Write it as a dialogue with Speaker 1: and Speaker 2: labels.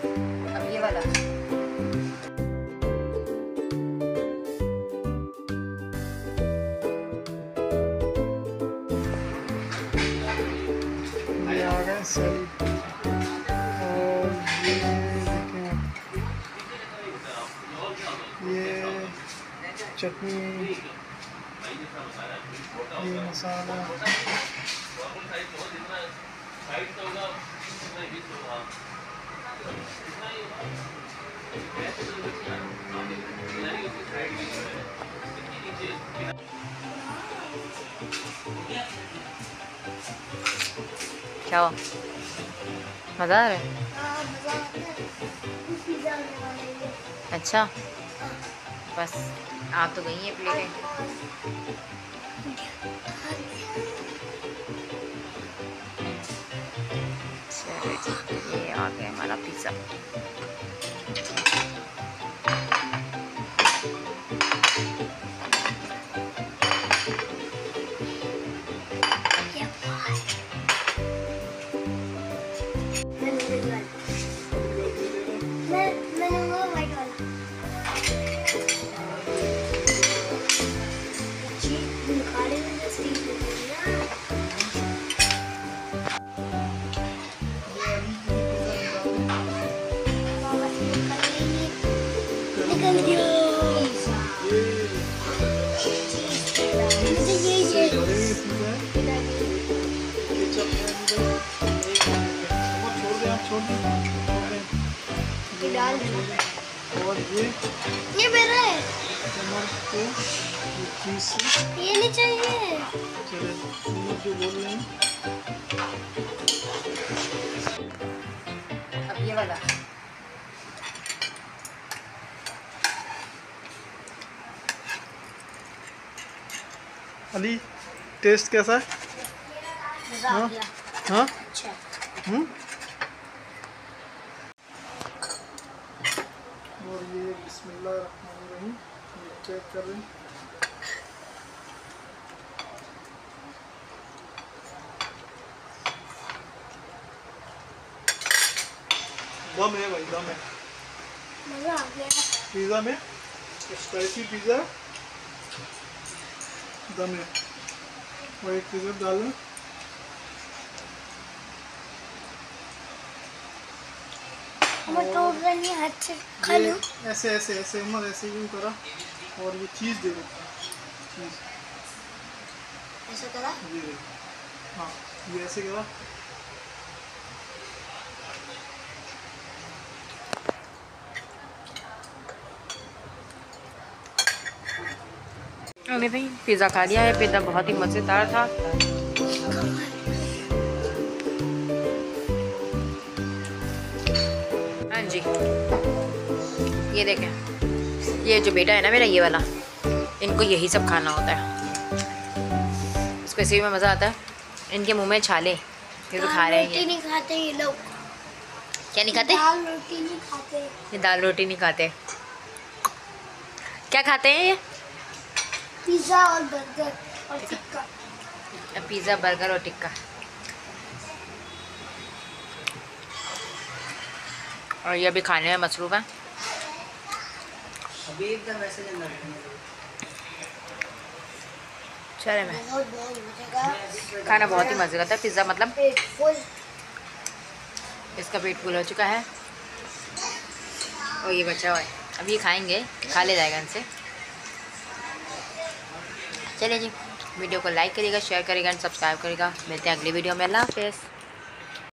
Speaker 1: अब ये वाला
Speaker 2: ये आ गए सैलेड और ये देखें ये चटनी, ये मसाला,
Speaker 1: क्या हुआ? मज़ा आ रहा है? अच्छा, बस आ तो गई है प्लेटें। चलो जी, ये आ गया हमारा पिज़्ज़ा।
Speaker 2: और ये
Speaker 3: मेरा है, ये नहीं चाहिए।
Speaker 2: चले जो बोल रहे हैं
Speaker 1: अब ये वाला
Speaker 2: अली, टेस्ट कैसा है?
Speaker 3: मजा आ गया।
Speaker 2: हाँ
Speaker 3: अच्छा,
Speaker 2: और ये बिस्मिल्लाहिर्रहमानिर्रहीम, ये चेक कर रहे हैं। दम है भाई, दम है
Speaker 3: मजा आ गया।
Speaker 2: पिज़्ज़ा में, स्पाइसी पिज़्ज़ा दम है। और एक पिज़्ज़ा डालना,
Speaker 3: मैं तोड़ रही हूँ, हाथ से खा लूँ।
Speaker 2: ऐसे ऐसे ऐसे उमर ऐसे यूँ करा। और ये चीज़ दे दो, चीज़
Speaker 3: ऐसा करा।
Speaker 2: ये दे, हाँ ये ऐसे करा।
Speaker 1: हमने भाई पिज़्ज़ा खा लिया है। पिज़्ज़ा बहुत ही मज़ेदार था। हाँ जी, ये देखें, ये जो बेटा है ना मेरा, ये वाला, इनको यही सब खाना होता है। इसको इसी में मज़ा आता है। इनके मुंह में छाले, ये तो खा रहे हैं।
Speaker 3: रोटी नहीं खाते ये लोग।
Speaker 1: क्या नहीं खाते?
Speaker 3: दाल रोटी नहीं खाते।
Speaker 1: ये दाल रोटी नहीं खाते। क्या खाते हैं ये?
Speaker 3: पिज़्ज़ा और बर्गर और टिक्का।
Speaker 1: पिज़्ज़ा, बर्गर और टिक्का। और ये अभी खाने में मसरूफ़ है।
Speaker 4: अभी एकदम ऐसे
Speaker 1: चले मैं
Speaker 3: बहुत मजे का
Speaker 1: खाना बहुत ही मज़े का था। पिज़्ज़ा मतलब
Speaker 3: पेट फुल।
Speaker 1: इसका पेट फुल हो चुका है और ये बचा हुआ है। अब ये खाएंगे, खा ले जाएगा इनसे। चलिए जी, वीडियो को लाइक करिएगा, शेयर करिएगा एंड सब्सक्राइब करिएगा। मिलते हैं अगली वीडियो में। अल्लाह हाफ़िज़।